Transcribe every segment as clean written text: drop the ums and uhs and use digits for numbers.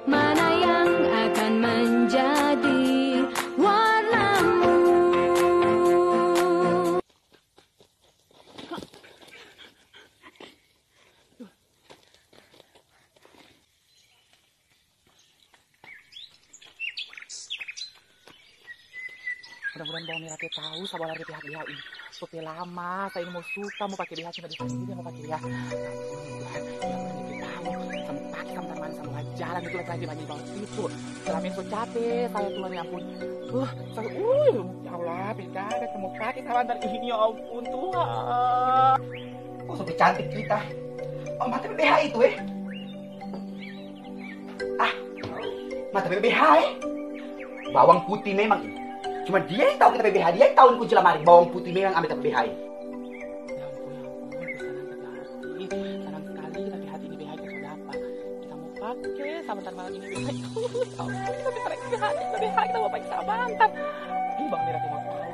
mana yang akan menjadi warnamu. Mudah-mudahan Bang Mira tahu sabar dari pihak BH ini. Sudah lama saya ini mau suka mau pakai BH cuma di sini dia mau pakai BH. Mudah-mudahan dia tahu sama pakai sama teman sama jalan itu lagi banyak banget itu. Selama ini so capek saya tuh ya ampun. Saya ya Allah beda ada kamu pakai sama antar ini ya ampun Tuhan. Oh sampai cantik kita. Oh mata BH itu mata BH bawang putih memang ini. Cuma dia yang tahu kita BBH, dia yang tahu kunci lemari. Bawang putih memang ambil BBH ini. Ya ampun, senang sekali kita BH ini BH itu sudah apa? Kita mau pakai sama malam ini BH itu. Kita bisa pakai BH, kita mau pakai sama mantap. Ini Bang Mira mau tahu.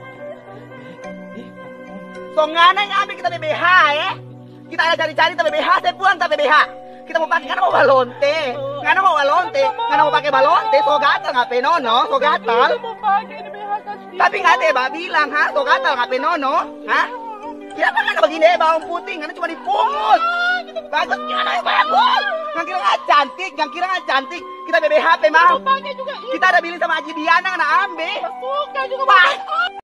So ngana yang ambil kita BBH Kita ada cari-cari kita BBH, saya buang kita BBH. Kita mau pakai, karena mau balonte. Karena mau balonte, karena mau pakai balonte. So gatal ngapain nono, so gatal. Tapi nggak ada Mbak bilang, so gatal ngapain nono, Kita pakai begini bawang putih, karena cuma dipungut. Bagus, gimana yang bagus? Yang kira nggak cantik, kita BBH mau. Kita ada bilang sama Haji Diana, nggak ambil. Suka juga.